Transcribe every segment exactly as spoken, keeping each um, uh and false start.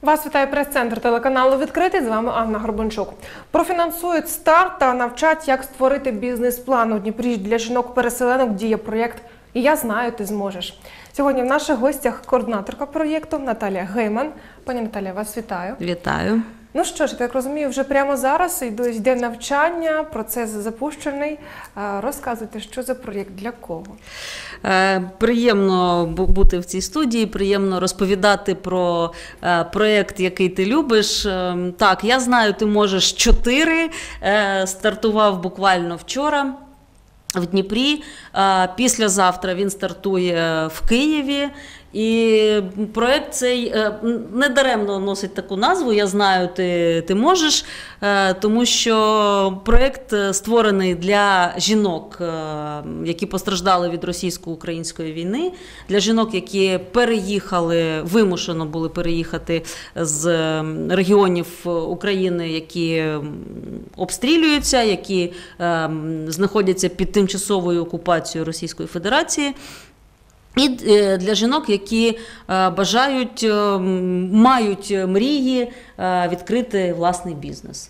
Вас вітає прес-центр телеканалу «Відкритий», з вами Анна Горбанчук. Профінансують старт та навчать, як створити бізнес-план. У Дніпрі для жінок-переселенок діє проєкт «І я знаю, ти зможеш». Сьогодні в наших гостях координаторка проєкту Наталія Гейман. Пані Наталія, вас вітаю. Вітаю. Ну що ж, я так розумію, вже прямо зараз йде навчання, процес запущений. Розказуйте, що за проєкт, для кого? Приємно бути в цій студії, приємно розповідати про проєкт, який ти любиш. Так, я знаю, ти можеш чотири, стартував буквально вчора в Дніпрі, післязавтра він стартує в Києві. І проєкт цей недаремно носить таку назву «Я знаю, ти, ти можеш», тому що проєкт створений для жінок, які постраждали від російсько-української війни, для жінок, які переїхали, вимушено були переїхати з регіонів України, які обстрілюються, які знаходяться під тимчасовою окупацією Російської Федерації. І для жінок, які бажають, мають мрії відкрити власний бізнес.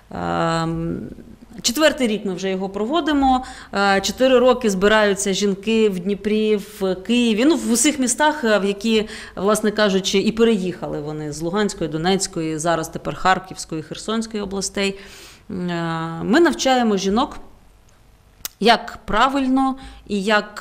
Четвертий рік ми вже його проводимо. Чотири роки збираються жінки в Дніпрі, в Києві, ну в усіх містах, в які, власне кажучи, і переїхали вони з Луганської, Донецької, зараз тепер Харківської, Херсонської областей. Ми навчаємо жінок, як правильно і як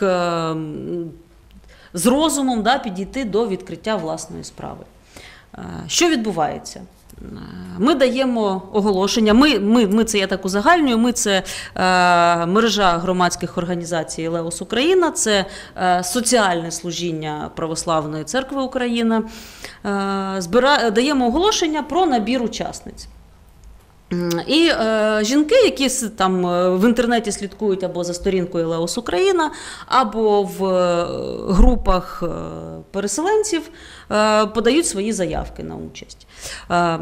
з розумом, да, підійти до відкриття власної справи. Що відбувається? Ми даємо оголошення, ми, ми, ми це я так узагальнюю, ми це е, мережа громадських організацій «Леос Україна», це е, соціальне служіння Православної церкви Україна. Е, збира, даємо оголошення про набір учасниць. І е, жінки, які там в інтернеті слідкують або за сторінкою «Леос Україна», або в е, групах е, переселенців, е, подають свої заявки на участь. Е,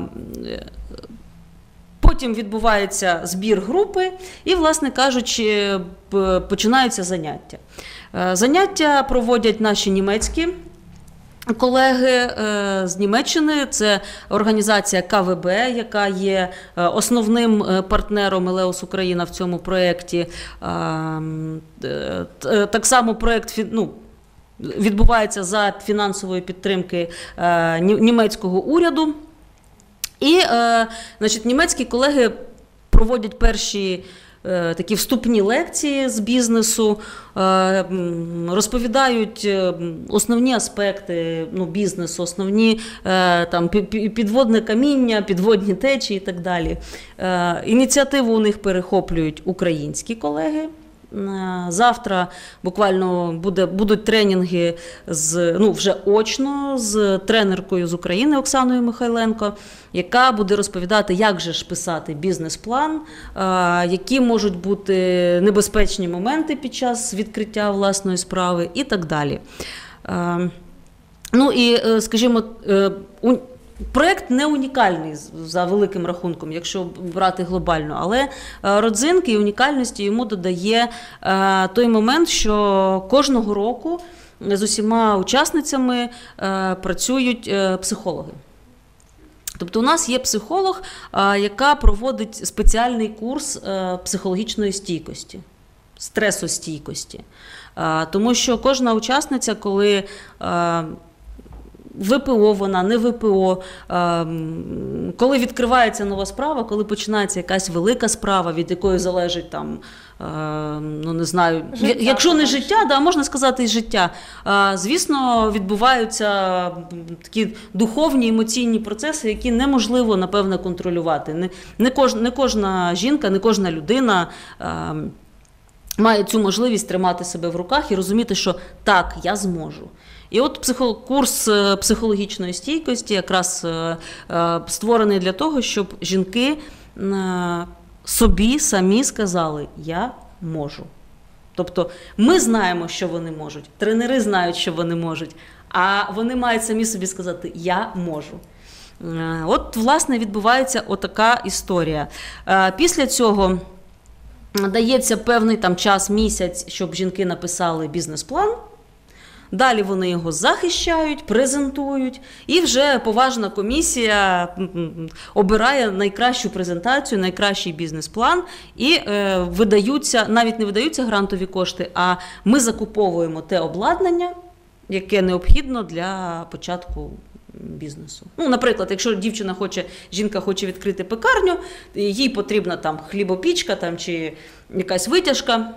потім відбувається збір групи і, власне кажучи, починаються заняття. Е, заняття проводять наші німецькі колеги з Німеччини, це організація ка ве бе, яка є основним партнером «Леос Україна» в цьому проєкті. Так само проєкт ну, відбувається за фінансової підтримки німецького уряду. І значить, німецькі колеги проводять перші такі вступні лекції з бізнесу, розповідають основні аспекти ну, бізнесу, основні там, підводне каміння, підводні течії і так далі. Ініціативу у них перехоплюють українські колеги. Завтра буквально буде, будуть тренінги з, ну, вже очно з тренеркою з України Оксаною Михайленко, яка буде розповідати, як же ж писати бізнес-план, які можуть бути небезпечні моменти під час відкриття власної справи і так далі. Ну і, скажімо, проєкт не унікальний за великим рахунком, якщо брати глобально, але родзинки і унікальності йому додає той момент, що кожного року з усіма учасницями працюють психологи. Тобто у нас є психолог, яка проводить спеціальний курс психологічної стійкості, стресостійкості. Тому що кожна учасниця, коли ве пе о вона, не ве пе о, коли відкривається нова справа, коли починається якась велика справа, від якої залежить там, ну не знаю, життя, якщо не життя, да, можна сказати і життя. Звісно, відбуваються такі духовні, емоційні процеси, які неможливо, напевно, контролювати. Не, не, кож, не кожна жінка, не кожна людина має цю можливість тримати себе в руках і розуміти, що так, я зможу. І от курс психологічної стійкості якраз створений для того, щоб жінки собі самі сказали «я можу». Тобто ми знаємо, що вони можуть, тренери знають, що вони можуть, а вони мають самі собі сказати «я можу». От, власне, відбувається отака історія. Після цього дається певний там час, місяць, щоб жінки написали бізнес-план. Далі вони його захищають, презентують, і вже поважна комісія обирає найкращу презентацію, найкращий бізнес-план, і е, видаються, навіть не видаються грантові кошти, а ми закуповуємо те обладнання, яке необхідно для початку бізнесу. Ну, наприклад, якщо дівчина хоче, жінка хоче відкрити пекарню, їй потрібна там хлібопічка там, чи якась витяжка,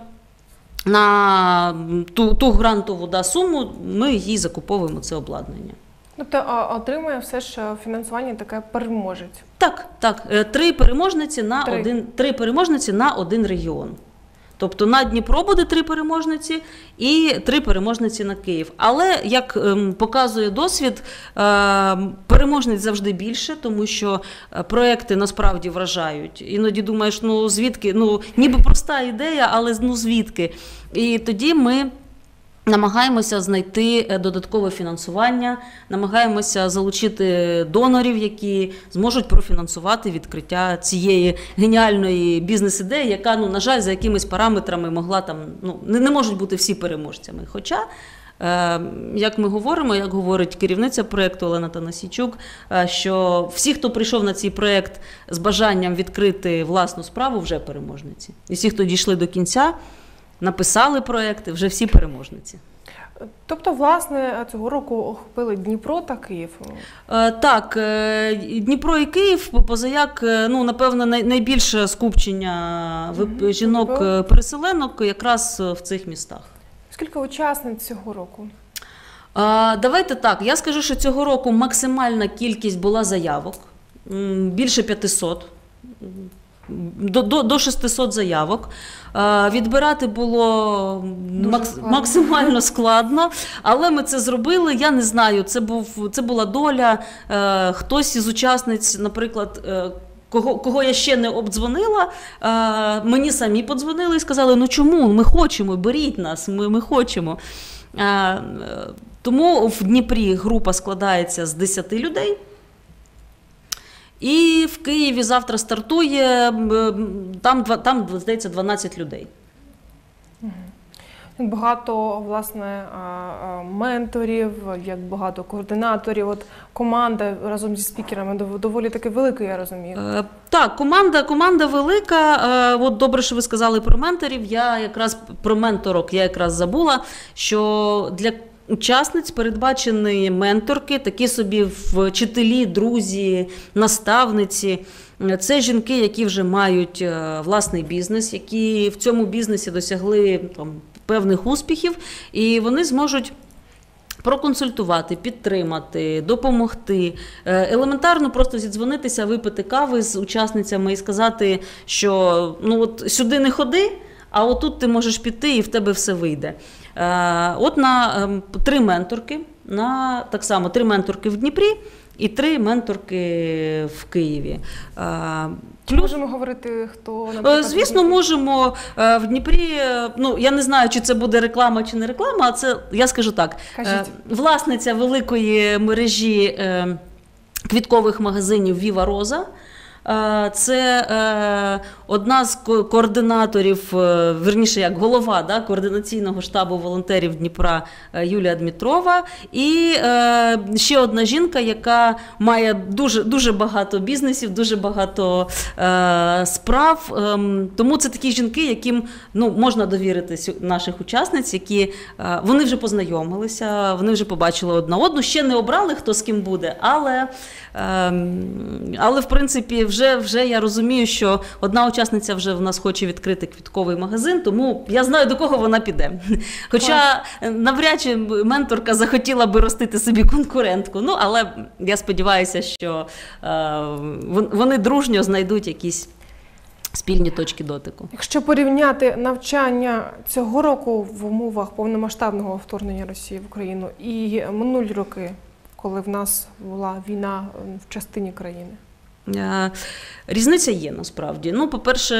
на ту, ту грантову да, суму ми їй закуповуємо це обладнання. Тобто а, отримує все ж фінансування таке переможець? Так, так. Е, Три переможниці на Три. один, три переможниці на один регіон. Тобто на Дніпро буде три переможниці і три переможниці на Київ. Але, як ем, показує досвід, е, переможниць завжди більше, тому що е, проекти насправді вражають. Іноді думаєш, ну звідки, ну ніби проста ідея, але ну звідки. І тоді ми намагаємося знайти додаткове фінансування, намагаємося залучити донорів, які зможуть профінансувати відкриття цієї геніальної бізнес-ідеї, яка, ну, на жаль, за якимись параметрами могла там, ну, не, не можуть бути всі переможцями. Хоча, е, як ми говоримо, як говорить керівниця проєкту Олена Танасійчук, е, що всі, хто прийшов на цей проєкт з бажанням відкрити власну справу, вже переможниці. І всі, хто дійшли до кінця, написали проекти, вже всі переможниці. Тобто, власне, цього року охопили Дніпро та Київ? Е, так, е, Дніпро і Київ, позаяк, е, ну, напевно, най, найбільше скупчення mm-hmm. жінок-переселенок якраз в цих містах. Скільки учасниць цього року? Е, давайте так, я скажу, що цього року максимальна кількість була заявок, більше п'ятисот. До, до, до шестисот заявок. Е, відбирати було макс, складно. максимально складно, але ми це зробили. Я не знаю, це, був, це була доля. Е, хтось із учасниць, наприклад, е, кого, кого я ще не обдзвонила, е, мені самі подзвонили і сказали, ну чому, ми хочемо, беріть нас, ми, ми хочемо. Е, тому в Дніпрі група складається з десяти людей. І в Києві завтра стартує, там, там здається, дванадцять людей. Багато, власне, менторів, як багато координаторів. От команда разом зі спікерами доволі таки велика, я розумію. Так, команда, команда велика. От добре, що ви сказали про менторів. Я якраз про менторок, я якраз забула, що для учасниць передбачені менторки, такі собі вчителі, друзі, наставниці. Це жінки, які вже мають власний бізнес, які в цьому бізнесі досягли там певних успіхів, і вони зможуть проконсультувати, підтримати, допомогти. Елементарно просто зідзвонитися, випити кави з учасницями і сказати, що ну от сюди не ходи, а отут ти можеш піти і в тебе все вийде. От на три менторки, на так само три менторки в Дніпрі і три менторки в Києві. Чи можемо говорити, хто, наприклад, звісно, можемо. В Дніпрі, ну, я не знаю, чи це буде реклама, чи не реклама, а це, я скажу так, Кажіть. Власниця великої мережі квіткових магазинів «Віва Роза». Це е, одна з ко- координаторів, е, верніше як голова да, координаційного штабу волонтерів Дніпра е, Юлія Дмитрова. І е, ще одна жінка, яка має дуже, дуже багато бізнесів, дуже багато е, справ. Е, тому це такі жінки, яким ну, можна довірити наших учасниць, які е, вони вже познайомилися, вони вже побачили одна одну, ще не обрали, хто з ким буде, але, е, але в принципі, Вже, вже я розумію, що одна учасниця вже в нас хоче відкрити квітковий магазин, тому я знаю, до кого вона піде. Хоча навряд чи менторка захотіла би ростити собі конкурентку, ну, але я сподіваюся, що е, вони дружньо знайдуть якісь спільні точки дотику. Якщо порівняти навчання цього року в умовах повномасштабного вторгнення Росії в Україну і минулі роки, коли в нас була війна в частині країни? Різниця є, насправді. Ну, по-перше,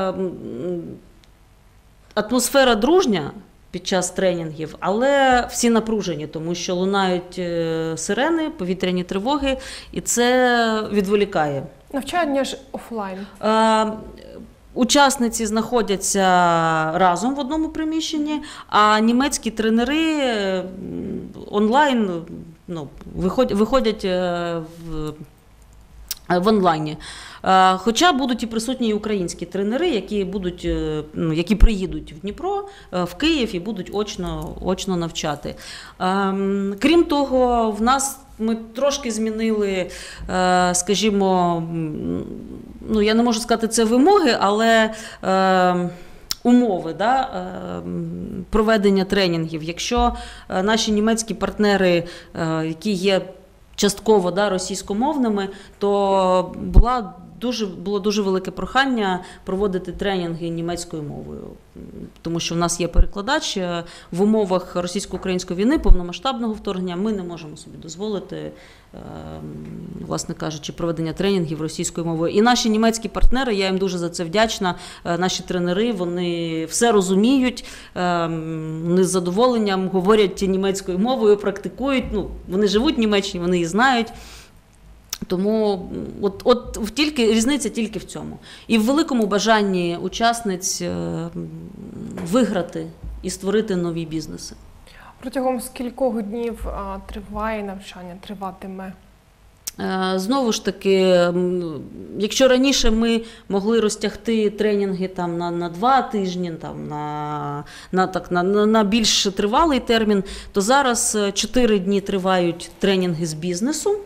атмосфера дружня під час тренінгів, але всі напружені, тому що лунають сирени, повітряні тривоги, і це відволікає. Навчання ж офлайн. Учасниці знаходяться разом в одному приміщенні, а німецькі тренери м, онлайн ну, виходять, виходять е, в, в онлайні. Е, Хоча будуть і присутні і українські тренери, які, будуть, е, ну, які приїдуть в Дніпро, е, в Київ і будуть очно, очно навчати. Ем, Крім того, в нас ми трошки змінили, е, скажімо, м, ну я не можу сказати це вимоги, але е, умови да, е, проведення тренінгів. Якщо е, наші німецькі партнери, е, які є частково да, російськомовними, то була дуже, було дуже велике прохання проводити тренінги німецькою мовою. Тому що в нас є перекладач. В умовах російсько-української війни, повномасштабного вторгнення, ми не можемо собі дозволити, власне кажучи, проведення тренінгів російською мовою. І наші німецькі партнери, я їм дуже за це вдячна, наші тренери, вони все розуміють, вони з задоволенням говорять німецькою мовою, практикують, ну, вони живуть в Німеччині, вони її знають. Тому от, от тільки, різниця тільки в цьому. І в великому бажанні учасниць виграти і створити нові бізнеси. Протягом скількох днів а, триває навчання, триватиме? Знову ж таки, якщо раніше ми могли розтягти тренінги там, на, на два тижні, там, на, на, так, на, на більш тривалий термін, то зараз чотири дні тривають тренінги з бізнесу.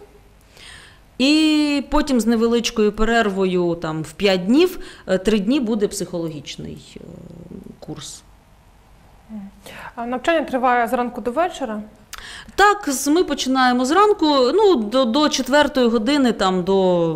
І потім з невеличкою перервою там, в п'ять днів, три дні буде психологічний курс. А навчання триває зранку до вечора? Так, ми починаємо зранку, ну, до, до четвертої години, там, до,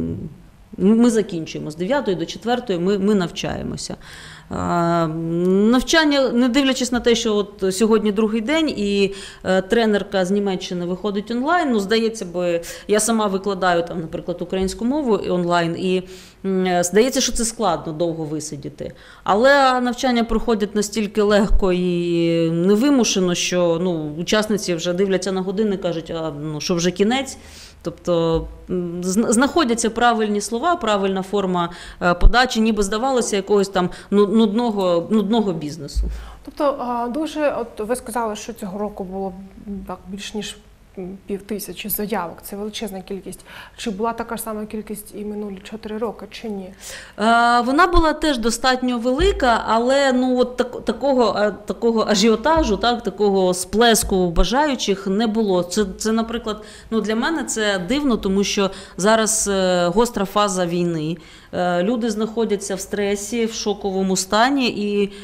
ми закінчуємо, з дев'ятої до четвертої ми, ми навчаємося. А, навчання, не дивлячись на те, що от сьогодні другий день і е, тренерка з Німеччини виходить онлайн, ну, здається би, я сама викладаю, там, наприклад, українську мову онлайн, і е, здається, що це складно довго висидіти. Але навчання проходять настільки легко і невимушено, що ну, учасниці вже дивляться на години і кажуть, а ну, що вже кінець. Тобто знаходяться правильні слова, правильна форма подачі, ніби здавалося якогось там нудного, нудного бізнесу. Тобто дуже, от ви сказали, що цього року було так більш ніж пів тисячі заявок, це величезна кількість. Чи була така ж сама кількість і минулі чотири роки, чи ні? Вона була теж достатньо велика, але ну, от так, такого, такого ажіотажу, так, такого сплеску бажаючих не було. Це, це наприклад, ну, для мене це дивно, тому що зараз гостра фаза війни. Люди знаходяться в стресі, в шоковому стані, і е,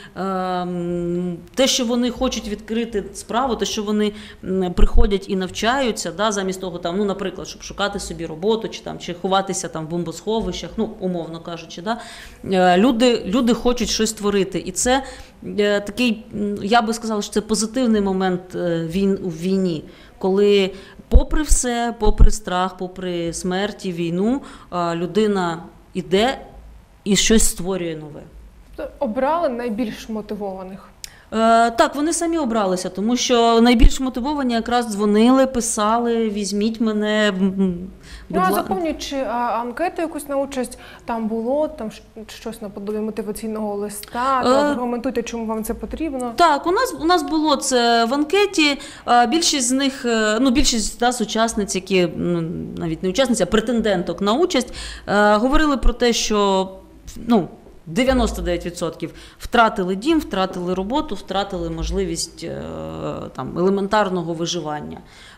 те, що вони хочуть відкрити справу, те, що вони приходять і навчаються, да, замість того, там, ну, наприклад, щоб шукати собі роботу, чи, там, чи ховатися там, в бомбосховищах, ну, умовно кажучи, да, люди, люди хочуть щось створити. І це е, такий, я би сказала, що це позитивний момент війн, у війні, коли попри все, попри страх, попри смерті, війну, людина іде і щось створює нове. Обрали найбільш мотивованих? Е, так, вони самі обралися, тому що найбільш мотивовані якраз дзвонили, писали, візьміть мене. Ну, а заповнюючи анкету якусь на участь, там було там щось наподобі мотиваційного листа, то аргументуйте, чому вам це потрібно. Так, у нас, у нас було це в анкеті. Більшість з них, ну, більшість да, учасниць, які, ну, навіть не учасниць, а претенденток на участь, говорили про те, що, ну, дев'яносто дев'ять відсотків втратили дім, втратили роботу, втратили можливість там, елементарного виживання.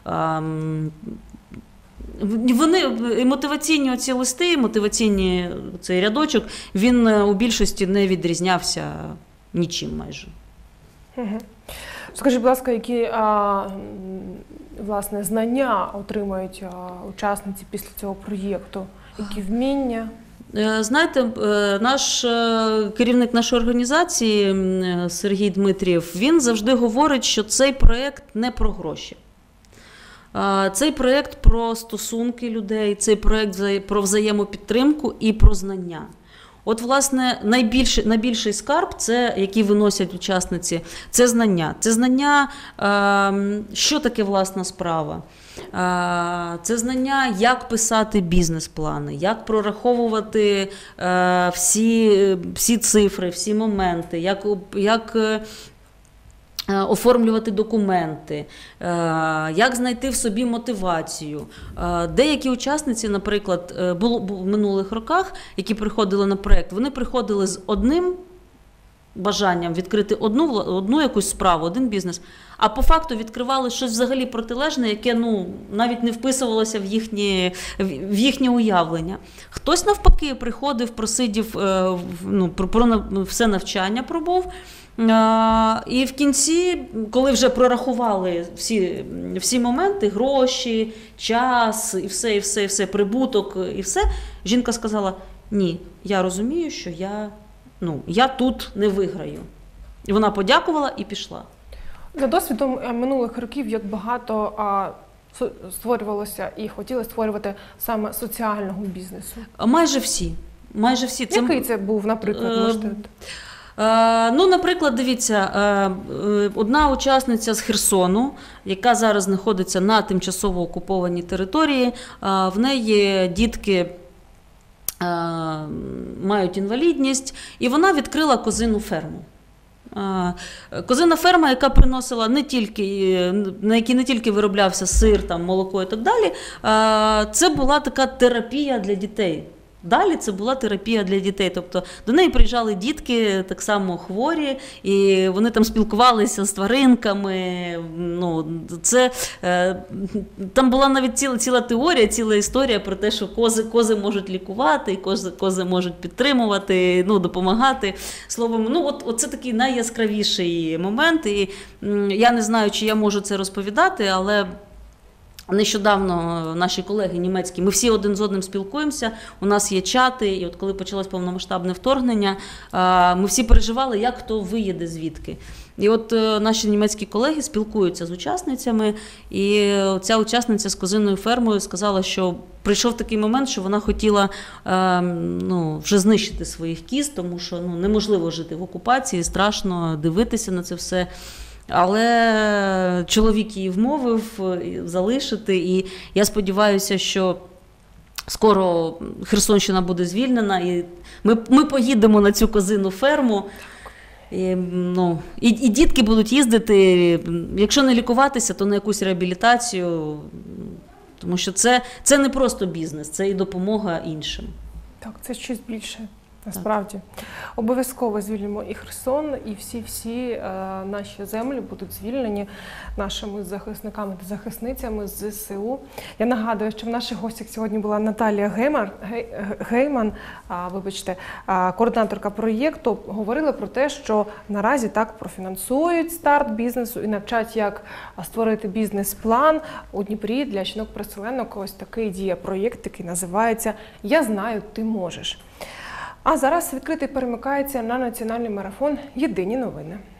Вони, мотиваційні оці листи, мотиваційні цей рядочок, він у більшості не відрізнявся нічим майже. Угу. Скажіть, будь ласка, які а, власне, знання отримають а, учасниці після цього проєкту? Які вміння? Знаєте, наш керівник нашої організації Сергій Дмитрієв, він завжди говорить, що цей проєкт не про гроші. Цей проєкт про стосунки людей, цей проєкт про взаємопідтримку і про знання. От, власне, найбільший, найбільший скарб, це, який виносять учасниці, це знання. Це знання, е, що таке власна справа. Е, це знання, як писати бізнес-плани, як прораховувати е, всі, всі цифри, всі моменти, як, як е, оформлювати документи, як знайти в собі мотивацію. Деякі учасниці, наприклад, було в минулих роках, які приходили на проєкт, вони приходили з одним бажанням відкрити одну, одну якусь справу, один бізнес, а по факту відкривали щось взагалі протилежне, яке ну, навіть не вписувалося в їхнє, в їхнє уявлення. Хтось навпаки приходив, просидів, ну, про, про все навчання пробув, і в кінці, коли вже прорахували всі, всі моменти, гроші, час, і все, і все, і все, прибуток, і все, жінка сказала, ні, я розумію, що я, ну, я тут не виграю. І вона подякувала і пішла. За досвідом минулих років, як багато а, створювалося і хотіли створювати саме соціального бізнесу? Майже всі. Майже всі. Який це, це був, наприклад, можете? Е, ну, наприклад, дивіться, е, одна учасниця з Херсону, яка зараз знаходиться на тимчасово окупованій території, е, в неї дітки е, мають інвалідність, і вона відкрила козину ферму. Козина ферма, яка приносила не тільки, на якій не тільки вироблявся сир, там, молоко і так далі, це була така терапія для дітей. Далі це була терапія для дітей, тобто до неї приїжджали дітки, так само хворі, і вони там спілкувалися з тваринками. Ну, це, е, там була навіть ціла, ціла теорія, ціла історія про те, що кози, кози можуть лікувати, і кози, кози можуть підтримувати, ну, допомагати. Словом, ну, от, от це такий найяскравіший момент, і м, я не знаю, чи я можу це розповідати, але нещодавно наші колеги німецькі, ми всі один з одним спілкуємося, у нас є чати, і от коли почалось повномасштабне вторгнення, ми всі переживали, як хто виїде звідки. І от наші німецькі колеги спілкуються з учасницями, і ця учасниця з козиною фермою сказала, що прийшов такий момент, що вона хотіла ну, вже знищити своїх кіз, тому що ну, неможливо жити в окупації, страшно дивитися на це все. Але чоловік її вмовив залишити, і я сподіваюся, що скоро Херсонщина буде звільнена, і ми, ми поїдемо на цю козину ферму. І, ну, і, і дітки будуть їздити, якщо не лікуватися, то на якусь реабілітацію, тому що це, це не просто бізнес, це і допомога іншим. Так, це щось більше. Насправді. Обов'язково звільнимо і Херсон, і всі-всі е, наші землі будуть звільнені нашими захисниками та захисницями з ЗСУ. Я нагадую, що в наших гостях сьогодні була Наталія Гейман, Гей, Гейман, а, вибачте, а, координаторка проєкту. Говорили про те, що наразі так профінансують старт бізнесу і навчать, як створити бізнес-план у Дніпрі для жінок-переселенок. Ось такий діє проєкт, який називається «Я знаю, ти можеш». А зараз відкритий перемикається на національний марафон «Єдині новини».